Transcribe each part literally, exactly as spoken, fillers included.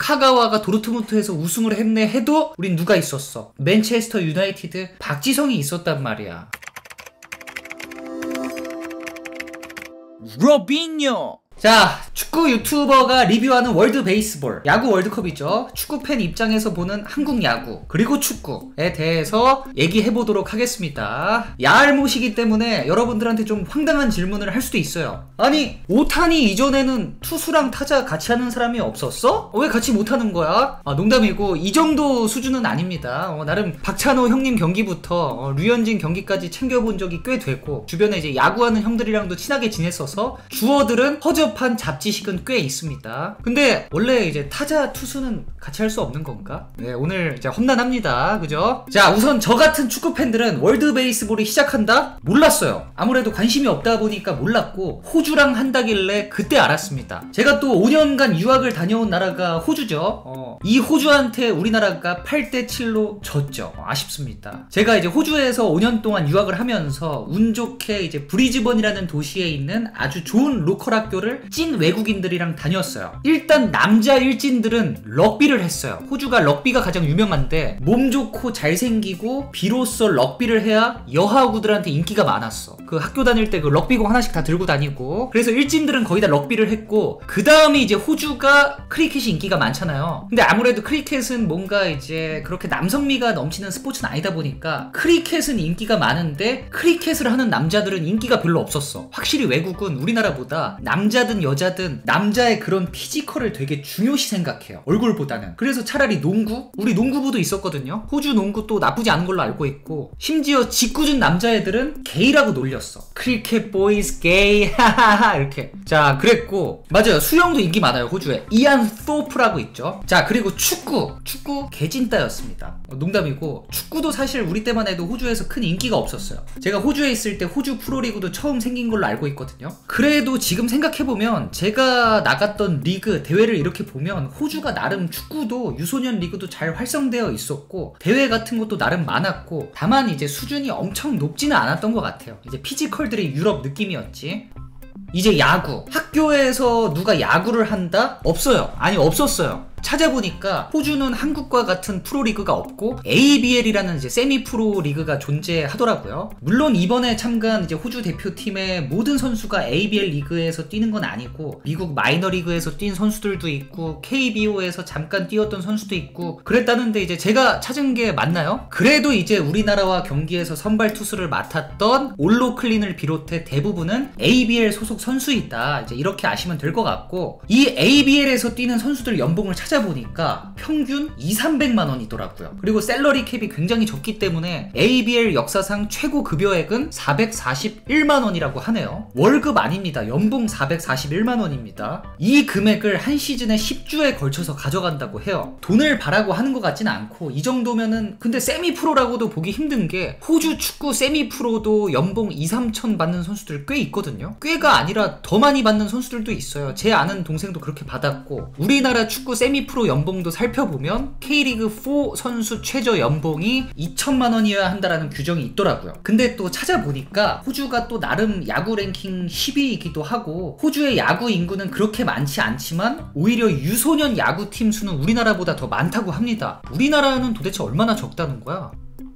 카가와가 도르트문트에서 우승을 했네 해도 우린 누가 있었어? 맨체스터 유나이티드 박지성이 있었단 말이야. 로빈요. 자, 축구 유튜버가 리뷰하는 월드 베이스볼, 야구 월드컵이죠. 축구팬 입장에서 보는 한국 야구 그리고 축구에 대해서 얘기해보도록 하겠습니다. 야알못이기 때문에 여러분들한테 좀 황당한 질문을 할 수도 있어요. 아니, 오타니 이전에는 투수랑 타자 같이 하는 사람이 없었어? 왜 같이 못하는 거야? 아, 농담이고 이 정도 수준은 아닙니다. 어, 나름 박찬호 형님 경기부터 어, 류현진 경기까지 챙겨본 적이 꽤 되고, 주변에 이제 야구하는 형들이랑도 친하게 지냈어서 주어들은 허접 한 잡지식은 꽤 있습니다. 근데 원래 이제 타자 투수는 같이 할 수 없는 건가? 네, 오늘 이제 험난합니다. 그죠? 자, 우선 저 같은 축구 팬들은 월드 베이스볼이 시작한다? 몰랐어요. 아무래도 관심이 없다 보니까 몰랐고, 호주랑 한다길래 그때 알았습니다. 제가 또 오 년간 유학을 다녀온 나라가 호주죠. 어, 이 호주한테 우리나라가 팔 대 칠로 졌죠. 어, 아쉽습니다. 제가 이제 호주에서 오 년 동안 유학을 하면서 운 좋게 이제 브리즈번이라는 도시에 있는 아주 좋은 로컬 학교를 찐 외국인들이랑 다녔어요. 일단 남자 일진들은 럭비를 했어요. 호주가 럭비가 가장 유명한데, 몸 좋고 잘생기고 비로소 럭비를 해야 여하구들한테 인기가 많았어. 그 학교 다닐 때 그 럭비공 하나씩 다 들고 다니고, 그래서 일진들은 거의 다 럭비를 했고, 그 다음에 이제 호주가 크리켓이 인기가 많잖아요. 근데 아무래도 크리켓은 뭔가 이제 그렇게 남성미가 넘치는 스포츠는 아니다 보니까 크리켓은 인기가 많은데 크리켓을 하는 남자들은 인기가 별로 없었어. 확실히 외국은 우리나라보다 남자든 여자든 남자의 그런 피지컬을 되게 중요시 생각해요, 얼굴보다는. 그래서 차라리 농구? 우리 농구부도 있었거든요. 호주 농구 또 나쁘지 않은 걸로 알고 있고, 심지어 짓궂은 남자애들은 게이라고 놀렸어. 크리켓 보이스 게이 하하하 이렇게. 자, 그랬고, 맞아요, 수영도 인기 많아요 호주에. 이안 소프라고 있죠. 자, 그리고 축구 축구 개찐따였습니다. 어, 농담이고, 축구도 사실 우리 때만 해도 호주에서 큰 인기가 없었어요. 제가 호주에 있을 때 호주 프로리그도 처음 생긴 걸로 알고 있거든요. 그래도 지금 생각해보면 제가 나갔던 리그 대회를 이렇게 보면 호주가 나름 축구도 유소년 리그도 잘 활성되어 있었고, 대회 같은 것도 나름 많았고, 다만 이제 수준이 엄청 높지는 않았던 것 같아요. 이제 피지컬들이 유럽 느낌이었지. 이제 야구, 학교에서 누가 야구를 한다? 없어요. 아니, 없었어요. 찾아보니까 호주는 한국과 같은 프로리그가 없고 에이비엘이라는 이제 세미 프로 리그가 존재하더라고요. 물론 이번에 참가한 이제 호주 대표팀의 모든 선수가 에이비엘 리그에서 뛰는 건 아니고, 미국 마이너 리그에서 뛴 선수들도 있고 케이비오에서 잠깐 뛰었던 선수도 있고 그랬다는데, 이제 제가 찾은 게 맞나요? 그래도 이제 우리나라와 경기에서 선발 투수를 맡았던 올로 클린을 비롯해 대부분은 에이비엘 소속 선수이다, 이제 이렇게 아시면 될 것 같고, 이 에이비엘에서 뛰는 선수들 연봉을 찾 찾아보니까 평균 이삼백만 원이더라고요. 그리고 셀러리 캡이 굉장히 적기 때문에 에이비엘 역사상 최고 급여액은 사백사십일만 원이라고 하네요. 월급 아닙니다. 연봉 사백사십일만 원입니다. 이 금액을 한 시즌에 십 주에 걸쳐서 가져간다고 해요. 돈을 바라고 하는 것 같지는 않고, 이 정도면은, 근데 세미 프로라고도 보기 힘든 게, 호주 축구 세미 프로도 연봉 이, 삼천 받는 선수들 꽤 있거든요. 꽤가 아니라 더 많이 받는 선수들도 있어요. 제 아는 동생도 그렇게 받았고, 우리나라 축구 세미 프로 연봉도 살펴보면 K리그 사 선수 최저 연봉이 이천만 원이어야 한다라는 규정이 있더라고요. 근데 또 찾아보니까 호주가 또 나름 야구 랭킹 십 위이기도 하고, 호주의 야구 인구는 그렇게 많지 않지만 오히려 유소년 야구팀 수는 우리나라보다 더 많다고 합니다. 우리나라는 도대체 얼마나 적다는 거야?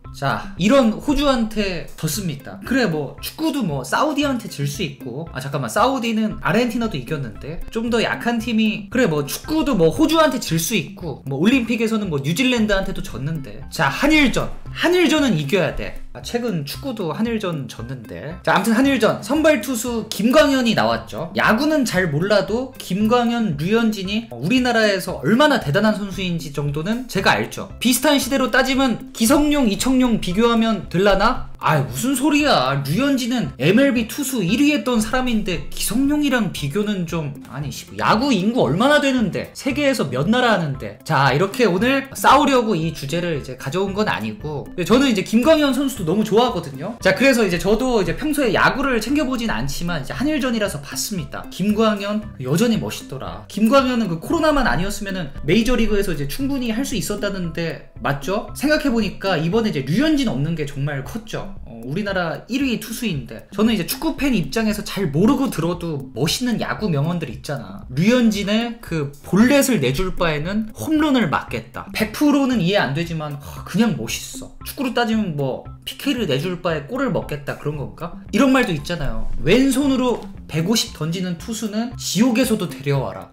자, 이런 호주한테 졌습니다. 그래, 뭐 축구도 뭐 사우디한테 질 수 있고, 아 잠깐만, 사우디는 아르헨티나도 이겼는데 좀 더 약한 팀이, 그래 뭐 축구도 뭐 호주한테 질 수 있고, 뭐 올림픽에서는 뭐 뉴질랜드한테도 졌는데, 자, 한일전 한일전은 이겨야 돼. 아, 최근 축구도 한일전 졌는데. 자, 아무튼 한일전 선발 투수 김광현이 나왔죠. 야구는 잘 몰라도 김광현, 류현진이 우리나라에서 얼마나 대단한 선수인지 정도는 제가 알죠. 비슷한 시대로 따지면 기성용, 이청용 비교하면 될라나? 아, 무슨 소리야. 류현진은 엠엘비 투수 일 위 했던 사람인데 기성용이랑 비교는 좀, 아니 야구 인구 얼마나 되는데, 세계에서 몇 나라 하는데. 자, 이렇게 오늘 싸우려고 이 주제를 이제 가져온 건 아니고, 저는 이제 김광현 선수도 너무 좋아하거든요. 자, 그래서 이제 저도 이제 평소에 야구를 챙겨보진 않지만 이제 한일전이라서 봤습니다. 김광현 여전히 멋있더라. 김광현은 그 코로나만 아니었으면은 메이저리그에서 이제 충분히 할 수 있었다는데, 맞죠? 생각해보니까 이번에 이제 류현진 없는 게 정말 컸죠. 그쵸? 어, 우리나라 일 위 투수인데 저는 이제 축구팬 입장에서 잘 모르고 들어도 멋있는 야구 명언들 있잖아. 류현진의 그 볼넷을 내줄 바에는 홈런을 맞겠다. 백 퍼센트는 이해 안 되지만 그냥 멋있어. 축구로 따지면 뭐 피케이를 내줄 바에 골을 먹겠다 그런 건가? 이런 말도 있잖아요. 왼손으로 백오십 던지는 투수는 지옥에서도 데려와라.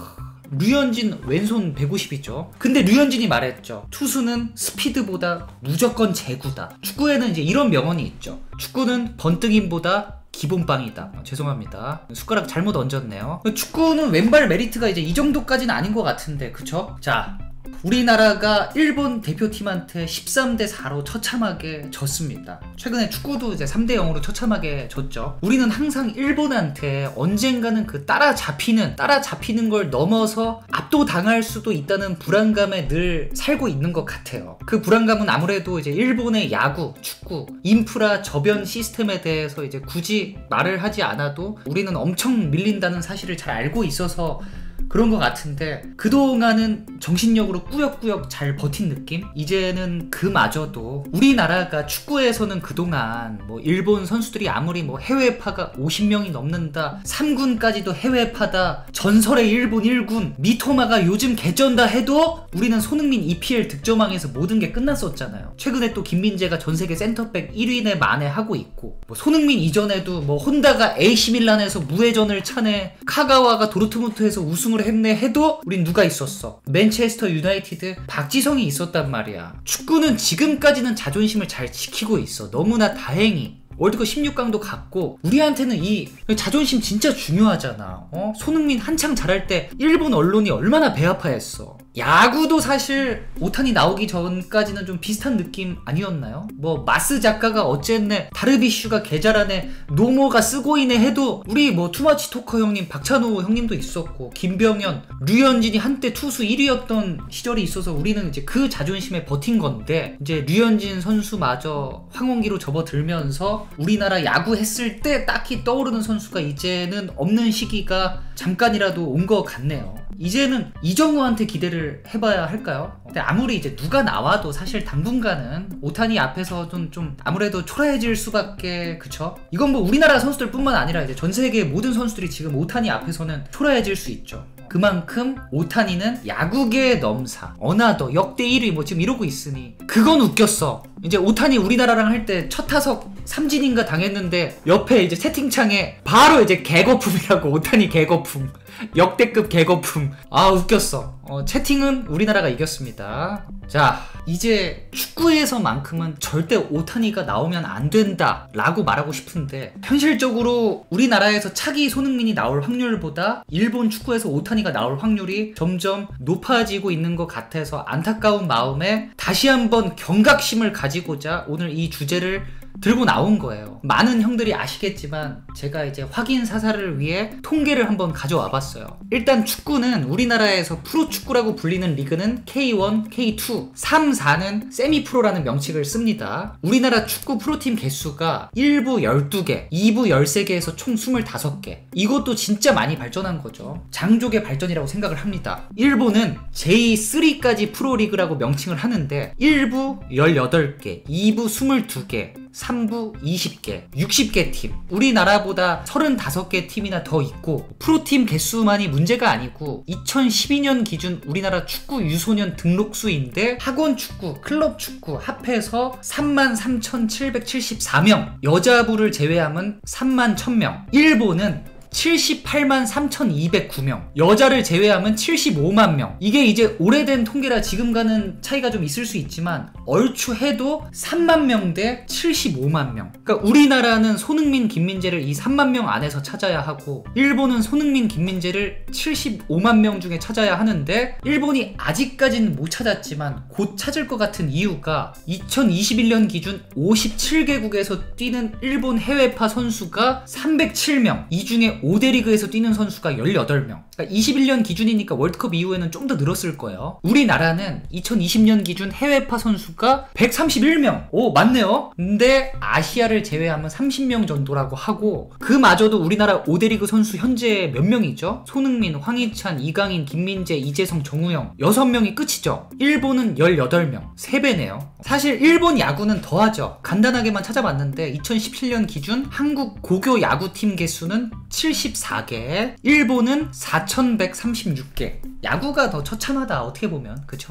류현진 왼손 백오십이죠. 근데 류현진이 말했죠. 투수는 스피드보다 무조건 제구다. 축구에는 이제 이런 명언이 있죠. 축구는 번뜩임보다 기본빵이다. 어, 죄송합니다. 숟가락 잘못 얹었네요. 축구는 왼발 메리트가 이제 이 정도까지는 아닌 것 같은데, 그쵸? 자, 우리나라가 일본 대표팀한테 십삼 대 사로 처참하게 졌습니다. 최근에 축구도 이제 삼 대 영으로 처참하게 졌죠. 우리는 항상 일본한테 언젠가는 그 따라잡히는 따라잡히는 걸 넘어서 압도당할 수도 있다는 불안감에 늘 살고 있는 것 같아요. 그 불안감은 아무래도 이제 일본의 야구, 축구, 인프라 저변 시스템에 대해서 이제 굳이 말을 하지 않아도 우리는 엄청 밀린다는 사실을 잘 알고 있어서 그런 것 같은데, 그동안은 정신력으로 꾸역꾸역 잘 버틴 느낌? 이제는 그마저도 우리나라가 축구에서는 그동안 뭐 일본 선수들이 아무리 뭐 해외파가 오십 명이 넘는다, 삼 군까지도 해외파다, 전설의 일본 일 군, 미토마가 요즘 개쩐다 해도 우리는 손흥민 이피엘 득점왕에서 모든 게 끝났었잖아요. 최근에 또 김민재가 전세계 센터백 일 위내 만회하고 있고, 뭐 손흥민 이전에도 뭐 혼다가 에이시밀란에서 무회전을 차네, 카가와가 도르트문트에서 우승을 했네 해도 우린 누가 있었어? 맨체스터 유나이티드 박지성이 있었단 말이야. 축구는 지금까지는 자존심을 잘 지키고 있어. 너무나 다행히 월드컵 십육 강도 갔고, 우리한테는 이 자존심 진짜 중요하잖아. 어? 손흥민 한창 잘할 때 일본 언론이 얼마나 배 아파했어. 야구도 사실 오타니 나오기 전까지는 좀 비슷한 느낌 아니었나요? 뭐 마스 작가가 어쨌네, 다르비슈가 개잘하네, 노모가 쓰고 있네 해도 우리 뭐 투마치 토커 형님, 박찬호 형님도 있었고, 김병현, 류현진이 한때 투수 일 위였던 시절이 있어서 우리는 이제 그 자존심에 버틴 건데, 이제 류현진 선수마저 황혼기로 접어들면서 우리나라 야구 했을 때 딱히 떠오르는 선수가 이제는 없는 시기가 잠깐이라도 온 것 같네요. 이제는 이정우한테 기대를 해봐야 할까요? 근데 아무리 이제 누가 나와도 사실 당분간은 오타니 앞에서 좀, 좀 아무래도 초라해질 수밖에, 그쵸? 이건 뭐 우리나라 선수들 뿐만 아니라 이제 전 세계 모든 선수들이 지금 오타니 앞에서는 초라해질 수 있죠. 그만큼 오타니는 야구계의 넘사, 어나더 역대 일 위 뭐 지금 이러고 있으니 그건 웃겼어. 이제 오타니 우리나라랑 할 때 첫 타석 삼진인가 당했는데 옆에 이제 채팅창에 바로 이제 개거품이라고, 오타니 개거품, 역대급 개거품. 아 웃겼어. 어, 채팅은 우리나라가 이겼습니다. 자, 이제 축구에서만큼은 절대 오타니가 나오면 안 된다 라고 말하고 싶은데, 현실적으로 우리나라에서 차기 손흥민이 나올 확률보다 일본 축구에서 오타니가 나올 확률이 점점 높아지고 있는 것 같아서 안타까운 마음에 다시 한번 경각심을 가지고자 오늘 이 주제를 들고 나온 거예요. 많은 형들이 아시겠지만 제가 이제 확인 사살을 위해 통계를 한번 가져와 봤어요. 일단 축구는 우리나라에서 프로축구라고 불리는 리그는 케이 원, 케이 투, 삼, 사는 세미프로라는 명칭을 씁니다. 우리나라 축구 프로팀 개수가 일 부 열두 개, 이 부 열세 개에서 총 스물다섯 개. 이것도 진짜 많이 발전한 거죠. 장족의 발전이라고 생각을 합니다. 일본은 제이 쓰리까지 프로리그라고 명칭을 하는데 일 부 열여덟 개, 이 부 스물두 개, 삼 부 이십 개, 육십 개 팀. 우리나라보다 서른다섯 개 팀이나 더 있고, 프로팀 개수만이 문제가 아니고 이천십이 년 기준 우리나라 축구 유소년 등록수인데 학원 축구, 클럽 축구 합해서 삼만 삼천칠백칠십사 명, 여자부를 제외하면 삼만 천 명. 일본은 칠십팔만 삼천이백구 명, 여자를 제외하면 칠십오만 명. 이게 이제 오래된 통계라 지금과는 차이가 좀 있을 수 있지만 얼추 해도 삼만 명 대 칠십오만 명. 그러니까 우리나라는 손흥민, 김민재를 이 삼만 명 안에서 찾아야 하고, 일본은 손흥민, 김민재를 칠십오만 명 중에 찾아야 하는데, 일본이 아직까지는 못 찾았지만 곧 찾을 것 같은 이유가 이천이십일 년 기준 오십칠 개국에서 뛰는 일본 해외파 선수가 삼백칠 명, 이 중에 중에 오 대 리그에서 뛰는 선수가 열여덟 명. 그러니까 이십일 년 기준이니까 월드컵 이후에는 좀 더 늘었을 거예요. 우리나라는 이천이십 년 기준 해외파 선수가 백삼십일 명. 오, 맞네요. 근데 아시아를 제외하면 삼십 명 정도라고 하고, 그마저도 우리나라 오 대 리그 선수 현재 몇 명이죠? 손흥민, 황희찬, 이강인, 김민재, 이재성, 정우영 여섯 명이 끝이죠. 일본은 열여덟 명. 세 배네요. 사실 일본 야구는 더하죠. 간단하게만 찾아봤는데 이천십칠 년 기준 한국 고교 야구팀 개수는 칠십사 개, 일본은 사천백삼십육 개. 야구가 더 처참하다, 어떻게 보면. 그쵸?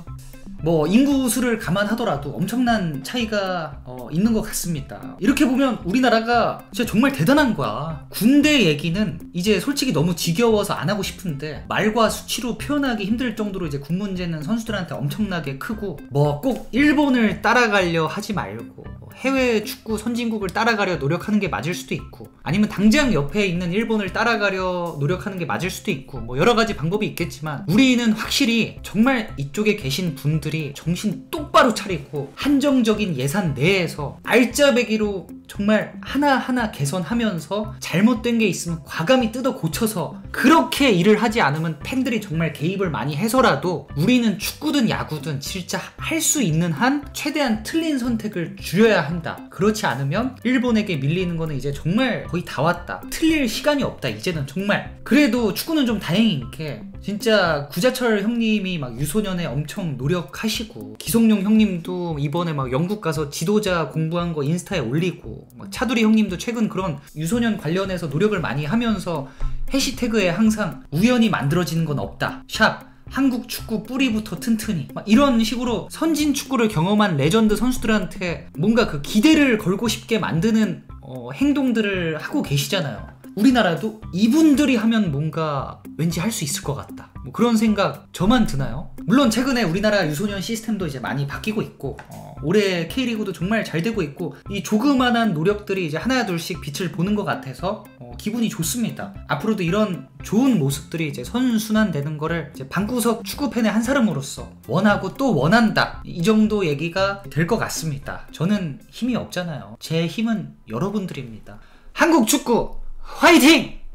뭐 인구 수를 감안하더라도 엄청난 차이가 어, 있는 것 같습니다. 이렇게 보면 우리나라가 진짜 정말 대단한 거야. 군대 얘기는 이제 솔직히 너무 지겨워서 안 하고 싶은데 말과 수치로 표현하기 힘들 정도로 이제 군 문제는 선수들한테 엄청나게 크고, 뭐 꼭 일본을 따라가려 하지 말고 해외 축구 선진국을 따라가려 노력하는 게 맞을 수도 있고, 아니면 당장 옆에 있는 일본을 따라가려 노력하는 게 맞을 수도 있고, 뭐 여러 가지 방법이 있겠지만 우리는 확실히 정말 이쪽에 계신 분들이 정신 똑바로 차리고 한정적인 예산 내에서 알짜배기로 정말 하나하나 개선하면서 잘못된 게 있으면 과감히 뜯어 고쳐서, 그렇게 일을 하지 않으면 팬들이 정말 개입을 많이 해서라도 우리는 축구든 야구든 진짜 할 수 있는 한 최대한 틀린 선택을 줄여야 한다. 그렇지 않으면 일본에게 밀리는 거는 이제 정말 거의 다 왔다. 틀릴 시간이 없다, 이제는 정말. 그래도 축구는 좀 다행인 게 진짜 구자철 형님이 막 유소년에 엄청 노력하시고, 기성용 형님도 이번에 막 영국 가서 지도자 공부한 거 인스타에 올리고, 차두리 형님도 최근 그런 유소년 관련해서 노력을 많이 하면서 해시태그에 항상 우연히 만들어지는 건 없다, 샵 한국 축구 뿌리부터 튼튼히, 막 이런 식으로 선진 축구를 경험한 레전드 선수들한테 뭔가 그 기대를 걸고 싶게 만드는 어, 행동들을 하고 계시잖아요. 우리나라도 이분들이 하면 뭔가 왠지 할 수 있을 것 같다, 뭐 그런 생각 저만 드나요? 물론 최근에 우리나라 유소년 시스템도 이제 많이 바뀌고 있고, 어, 올해 K리그도 정말 잘 되고 있고, 이 조그만한 노력들이 이제 하나 둘씩 빛을 보는 것 같아서 어, 기분이 좋습니다. 앞으로도 이런 좋은 모습들이 이제 선순환되는 거를 이제 방구석 축구팬의 한 사람으로서 원하고 또 원한다, 이 정도 얘기가 될 것 같습니다. 저는 힘이 없잖아요. 제 힘은 여러분들입니다. 한국 축구 화이팅!